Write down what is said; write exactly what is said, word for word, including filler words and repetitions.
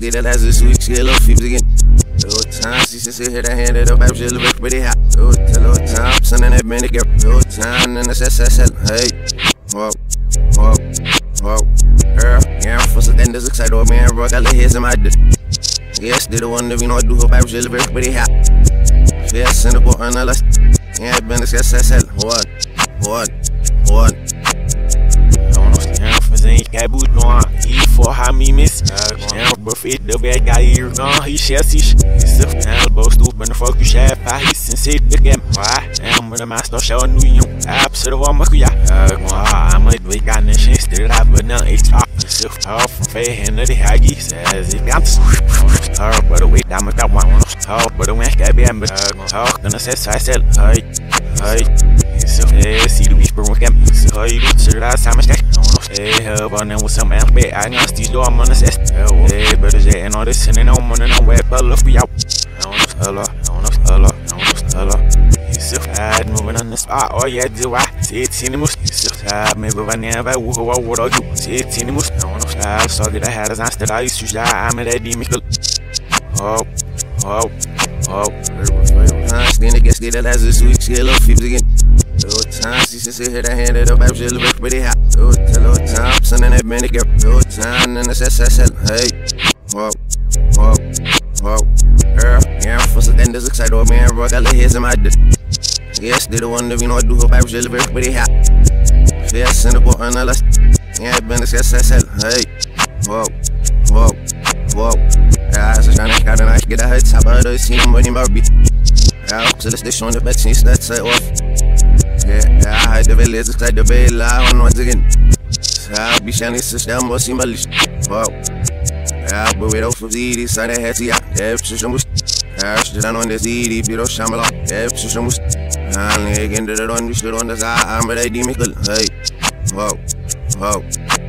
get that last week, she get little feebs again. Little time, she sit here, that hand, that up, I'm just a little pretty hot. Little time, son, and that man, get little time, and that's that, hey, whoa, whoa, whoa, girl, yeah, I'm for some things excited, oh man, bro, I got little heads in my dick. Yes, they the one that we know I do, hope I'm just a little pretty hot. Yeah, send a boy on the list. Yeah, been this, yes, yes, yes, what, what, what. Ain't got boot no he for how me miss. Now, buffet the bad guy here gone. He shall see himself now. Both stupid the fuck you share. He sincere the game. Why? I'm with the master show new you. Absolute one, Makuya. I'm a big guy and shit. Still up, but now it's off. Self off from fair and the haggy says it comes. Oh, but the way I'm got one. Oh, but the way I be, but oh, gonna say, I said, hey, hey. So, hey, see the whisper with them. So, you do the last time I checked. Hey, help on them with some man, but I know these door, I'm on the cest. Hey, but it's and all this, and then I'm on the way, but look, we out. I don't know, hello, I don't know, hello, I don't know, hello. He's so tired, moving on the spot, oh, yeah, do I see it in the most? He's so tired, maybe I never would go what I do. See it in the most, I don't know, I saw that I had as I said, I used to die, I'm a lady, Michael. Oh, oh, oh, then I guess they that last week, she get little feebs again. Little time, she sit here, that hand, that up, I'm just a little pretty hot. Little time, son, and that man, get little time, and that's that, hey, whoa, whoa, whoa, girl, yeah, I'm for some things excited, oh man, bro, I got little heads in my dick. Yes, they the one that we know I do, hope I'm just a little pretty hot. Yeah, send a boy on the list. Yeah, been this, yes, yes, hey, whoa, whoa, whoa. Yeah, so trying to got a nice get a head top of the scene, money, my beat. Yeah, so let's stay on the bed, she's that's it off. Yeah, yeah, I hide the village, it's like the bail, I don't know what's again. I'll be shining, such damn boss in my list. Wow. Yeah, but we don't foresee this, I had to, yeah, if she's almost. Yeah, she's on the Z D, but don't shamble up. If she's almost. I'm again to the one, we should on the side, I'm a demon. Hey, wow, wow.